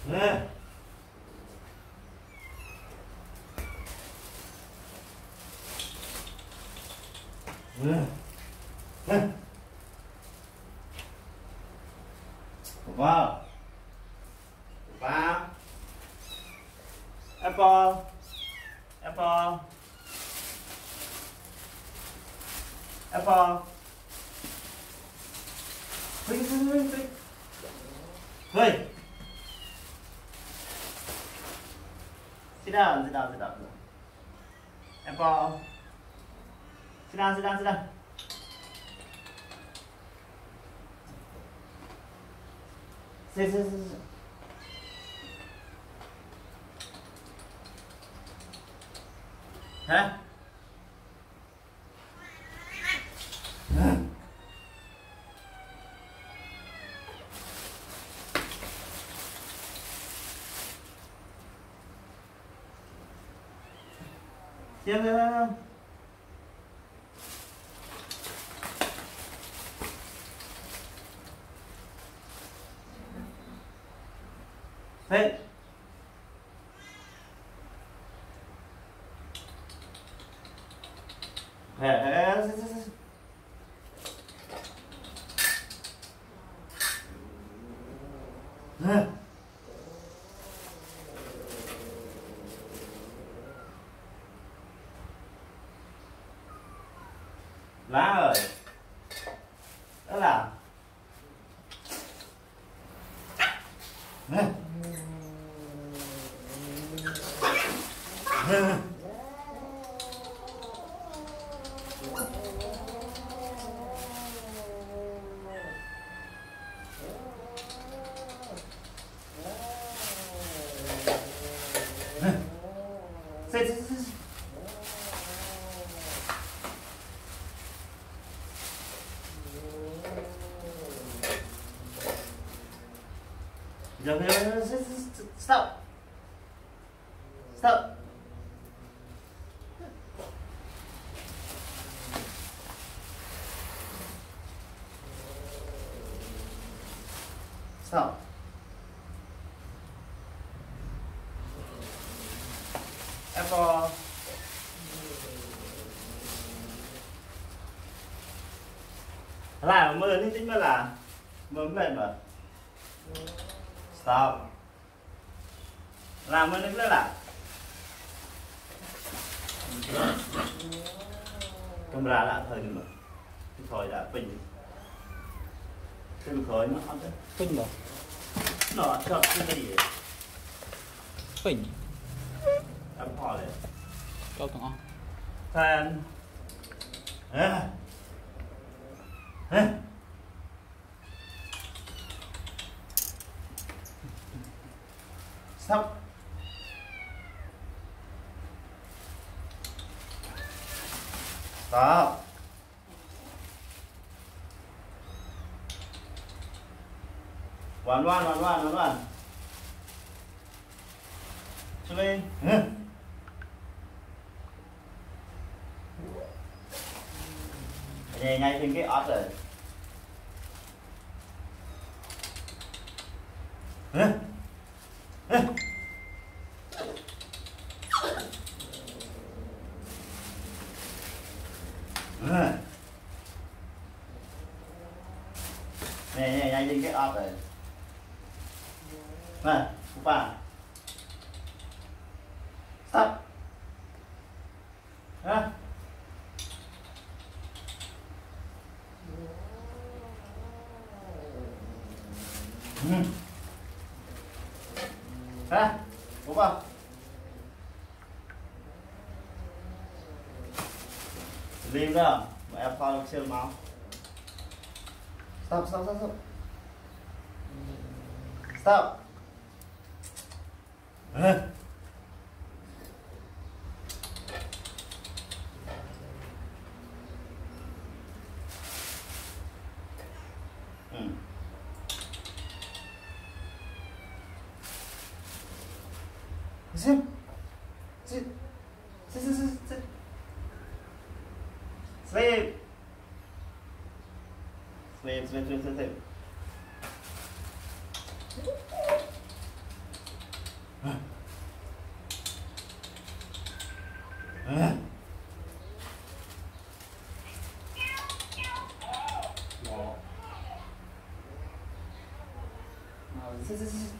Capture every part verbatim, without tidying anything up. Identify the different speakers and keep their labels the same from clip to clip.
Speaker 1: Nè. Nè. Nè. Vào. Vào. Apple. Apple. Apple. Wait, wait, wait, wait. Wait. Sit down, sit down, sit down. Apple. Sit down, sit down, sit down. Sit, sit, sit, sit. Hả? Chưa chưa thế lá rồi đó là Sit, sit, sit. Giờ stop. Stop. Stop. Apple. Là mưa linh tinh mới là mưa mệt mà. Stop. Làm ơn nữa là camera đã thời mà cái thời đã bình cái khởi nó ăn đấy
Speaker 2: Pin rồi.
Speaker 1: nó cho cái gì
Speaker 2: Pin.
Speaker 1: em hỏi đấy
Speaker 2: Câu thằng on.
Speaker 1: fan hả hả stop. Stop. One, one, one, one, one, one. Cho lên. Nhảy ngay trên cái ớt rồi. Hả? Hả? Nè nè nhanh lên cái ớt rồi. Nè, ba. Stop. Hả? Ừ. Hả? Đúng không? Lim đó, mà em pha siêu máu. Stop, stop, stop, stop. Stop. Hả? Ừ. Sit. Sit. Sit, sit, sit, sit. Sleep. Sleep, sleep, sleep, sleep, sleep. Sit, sit, sit.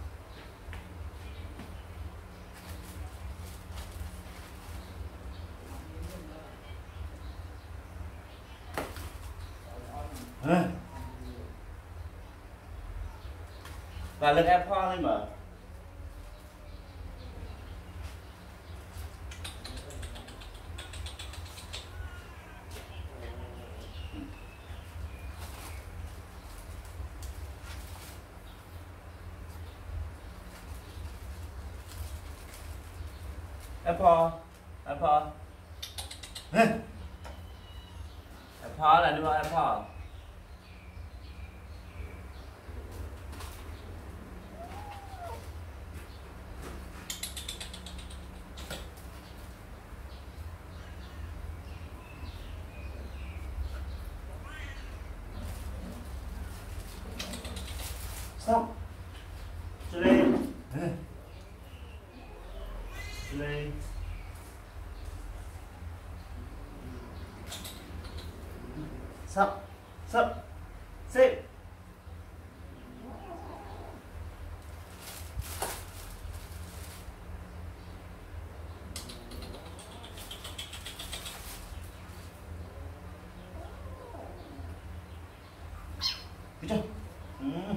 Speaker 1: Và lưng ép kho lên mở. Ép kho, ép kho. Ép kho là đúng không? Ép kho. Stop. Chile. Chile. Stop. Stop. Sit. Good job. Mm.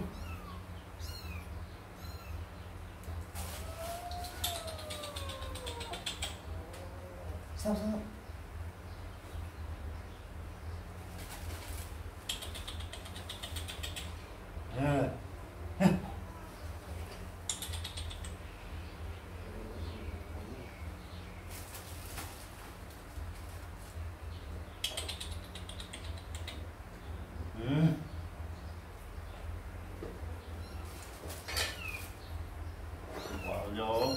Speaker 1: Stop, stop. Yeah. Mm. Bỏ vô.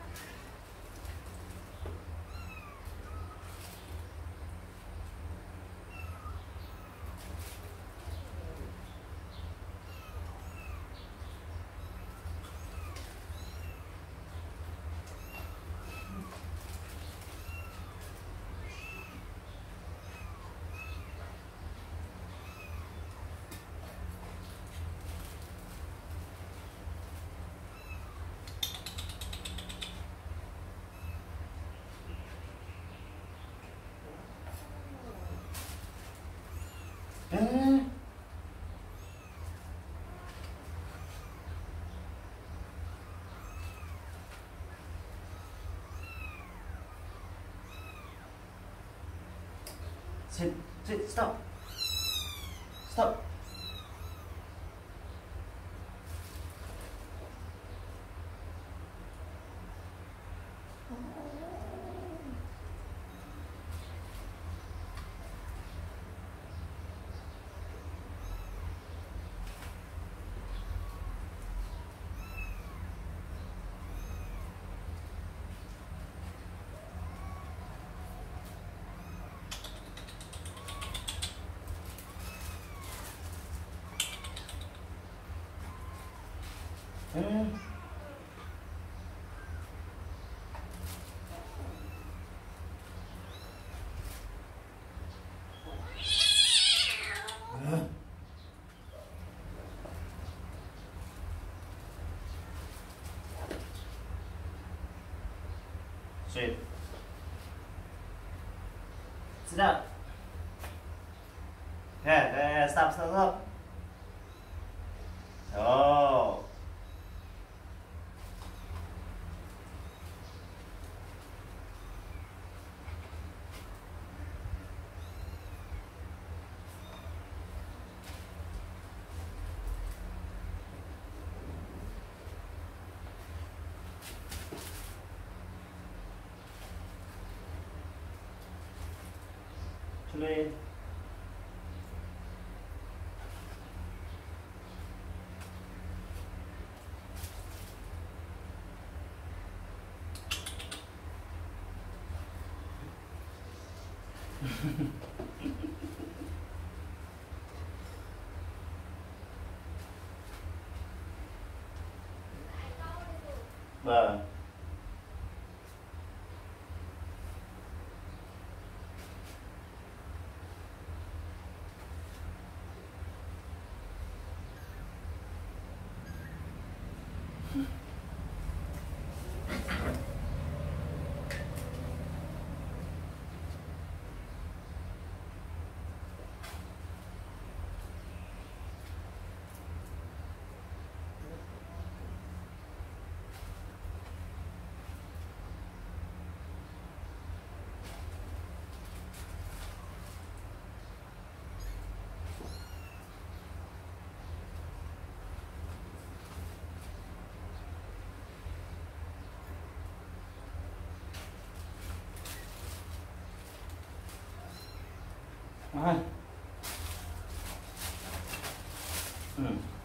Speaker 1: Mm. Sit, sit, stop. Stop. Mm. Mm. Sit. Sit down. Yeah, yeah, stop, stop, stop. Oh. Chile. Vâng. Rồi. Ừ.